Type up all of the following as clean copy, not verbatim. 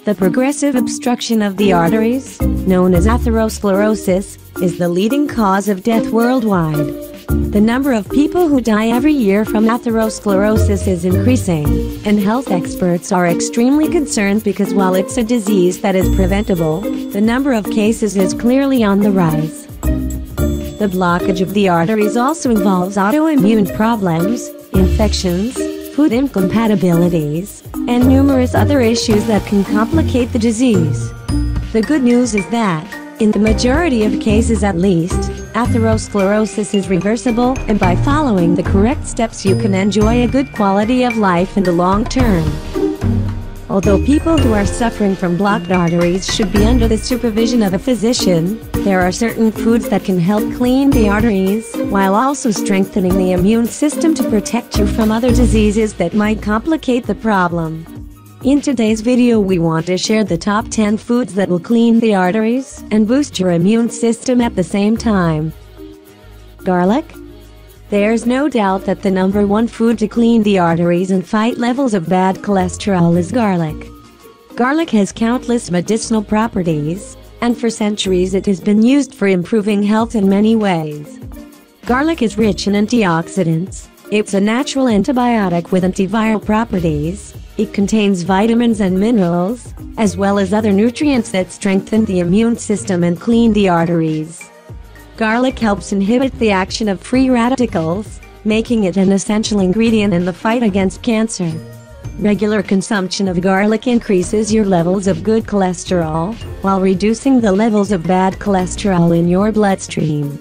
The progressive obstruction of the arteries, known as atherosclerosis, is the leading cause of death worldwide. The number of people who die every year from atherosclerosis is increasing, and health experts are extremely concerned because while it's a disease that is preventable, the number of cases is clearly on the rise. The blockage of the arteries also involves autoimmune problems, infections, food incompatibilities, and numerous other issues that can complicate the disease. The good news is that, in the majority of cases at least, atherosclerosis is reversible, and by following the correct steps you can enjoy a good quality of life in the long term. Although people who are suffering from blocked arteries should be under the supervision of a physician, there are certain foods that can help clean the arteries, while also strengthening the immune system to protect you from other diseases that might complicate the problem. In today's video we want to share the top 10 foods that will clean the arteries and boost your immune system at the same time. Garlic? There's no doubt that the number one food to clean the arteries and fight levels of bad cholesterol is garlic. Garlic has countless medicinal properties, and for centuries it has been used for improving health in many ways. Garlic is rich in antioxidants. It's a natural antibiotic with antiviral properties. It contains vitamins and minerals, as well as other nutrients that strengthen the immune system and clean the arteries. Garlic helps inhibit the action of free radicals, making it an essential ingredient in the fight against cancer. Regular consumption of garlic increases your levels of good cholesterol, while reducing the levels of bad cholesterol in your bloodstream.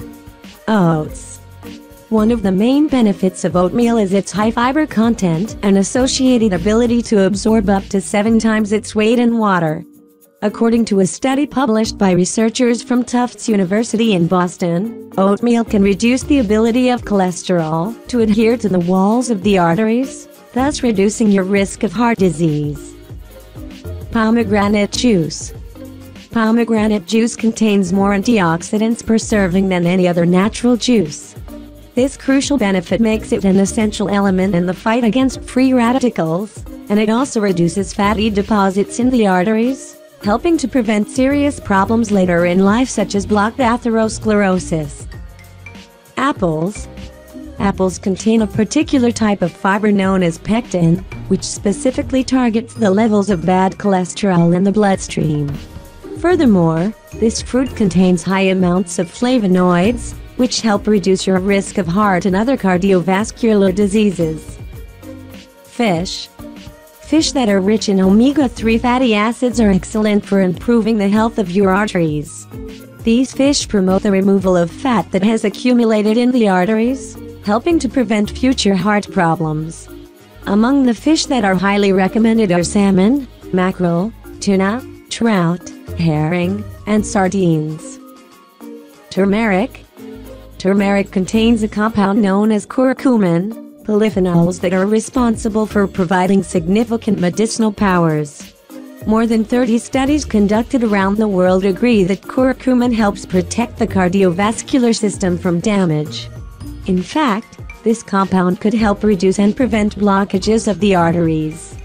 Oats. One of the main benefits of oatmeal is its high fiber content and associated ability to absorb up to 7 times its weight in water. According to a study published by researchers from Tufts University in Boston, oatmeal can reduce the ability of cholesterol to adhere to the walls of the arteries, thus reducing your risk of heart disease. Pomegranate juice. Pomegranate juice contains more antioxidants per serving than any other natural juice. This crucial benefit makes it an essential element in the fight against free radicals, and it also reduces fatty deposits in the arteries, helping to prevent serious problems later in life such as blocked atherosclerosis. Apples. Apples contain a particular type of fiber known as pectin, which specifically targets the levels of bad cholesterol in the bloodstream. Furthermore, this fruit contains high amounts of flavonoids, which help reduce your risk of heart and other cardiovascular diseases. Fish. Fish that are rich in omega-3 fatty acids are excellent for improving the health of your arteries. These fish promote the removal of fat that has accumulated in the arteries, helping to prevent future heart problems. Among the fish that are highly recommended are salmon, mackerel, tuna, trout, herring, and sardines. Turmeric. Turmeric contains a compound known as curcumin, polyphenols that are responsible for providing significant medicinal powers. More than 30 studies conducted around the world agree that curcumin helps protect the cardiovascular system from damage. In fact, this compound could help reduce and prevent blockages of the arteries.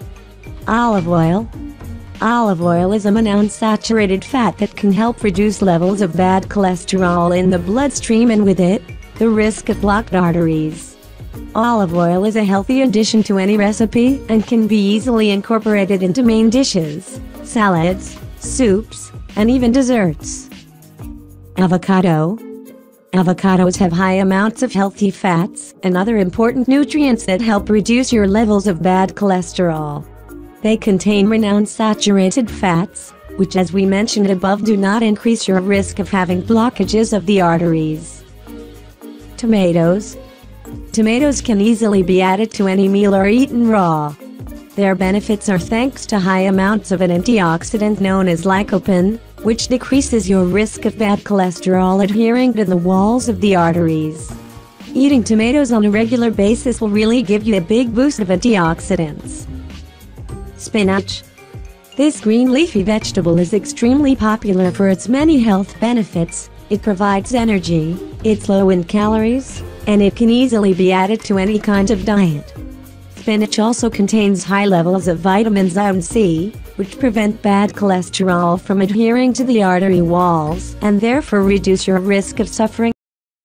Olive oil. Olive oil is a monounsaturated fat that can help reduce levels of bad cholesterol in the bloodstream and with it, the risk of blocked arteries. Olive oil is a healthy addition to any recipe and can be easily incorporated into main dishes, salads, soups, and even desserts. Avocado. Avocados have high amounts of healthy fats and other important nutrients that help reduce your levels of bad cholesterol. They contain monounsaturated fats, which as we mentioned above do not increase your risk of having blockages of the arteries. Tomatoes. Tomatoes can easily be added to any meal or eaten raw. Their benefits are thanks to high amounts of an antioxidant known as lycopene, which decreases your risk of bad cholesterol adhering to the walls of the arteries. Eating tomatoes on a regular basis will really give you a big boost of antioxidants. Spinach. This green leafy vegetable is extremely popular for its many health benefits. It provides energy, it's low in calories, and it can easily be added to any kind of diet. spinach also contains high levels of vitamins A and C, which prevent bad cholesterol from adhering to the artery walls and therefore reduce your risk of suffering